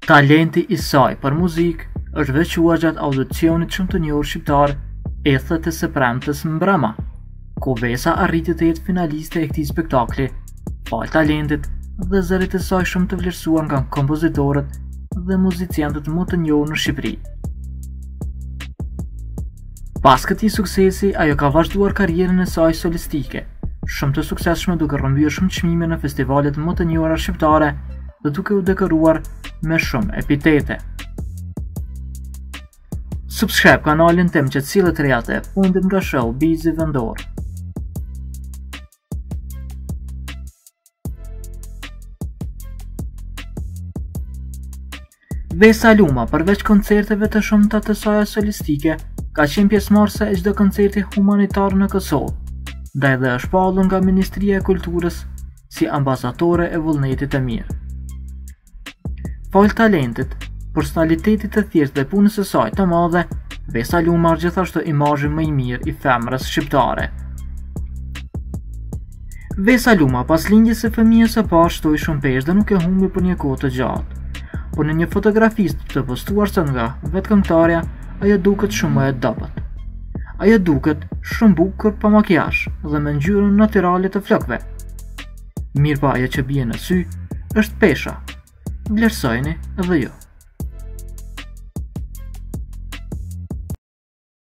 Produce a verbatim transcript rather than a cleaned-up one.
Talenti i saj për muzikë është veçuar gjatë audicionit shumë të njohur shqiptar Ethe të së premtes mbrëma, ku Vesa arriti të jetë finaliste e këtij spektakli, falë talentit dhe zërit e saj shumë të vlerësuar nga kompozitorët dhe muziciantët më të njohur në Shqipëri. Pas këtij suksesi, ajo ka vazhduar karrierën e saj solistike, shumë të suksesshme duke rrëmbyer shumë çmime në festivalet më të njohura shqiptare dhe duke u dekoruar me shumë epitete. Subscribe kanalin tim që të sillet rejat e fundit nga showbizi vendor. Vesa Luma, përveç koncerteve të shumta të saj solistike, ka qenë pjesëmarrëse e çdo koncerti humanitar në Kosovë, dhe edhe është pallur nga Ministria e Kulturës si ambasadore e vullnetit të mirë. Falë talentit, personalitetit të thjeshtë dhe punës së saj të madhe, Vesa Luma është gjithashtu imazhi më i mirë i femrës shqiptare. Vesa Luma pas lindjes së fëmijës së parë shtoi shumë peshë dhe nuk e humbi për një kohë të gjatë. Por në një fotografi të postuar sot nga vetë këngëtarja, ajo duket shumë më e dobët. Ajo duket shumë bukur pa makijazh dhe me ngjyrën natyrale të flokëve. Mirë pa ajo që bie në sy është pesha. Vlerësojeni edhe ju.